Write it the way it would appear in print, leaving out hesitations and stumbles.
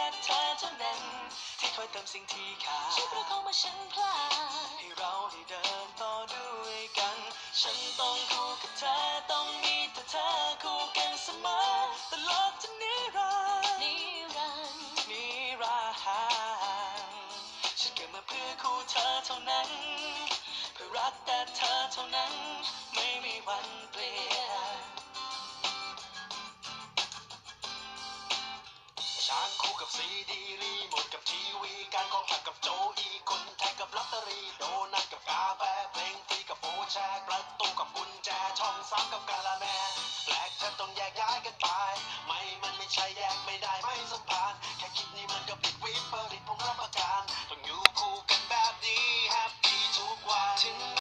แต่เธอเท่านั้นที่คอยเติมสิ่งที่ขาดช่วยประคองเมื่อฉันพลาดให้เราได้เดินต่อด้วยกันฉันต้องคู่กับเธอต้องมีแต่เธอคู่กันเสมอตลอดจนนิรันดร์นิรันดร์นิรันดร์ฉันเกิดมาเพื่อคู่เธอเท่านั้นเพื่อรักแต่เธอเท่านั้นไม่มีวันเปลี่ยนช้างคู่กับซีดีรีโมทกับทีวีการคอผักกับโจอีคนแทงกับลอตเตอรี่โดนัทกับกาแฟเพลงฟรีกับโฟแชร์ประตูกับกุญแจช่องสามกับกาละแมแปลกฉันต้องแยกย้ายกันไปไม่มันไม่ใช่แยกไม่ได้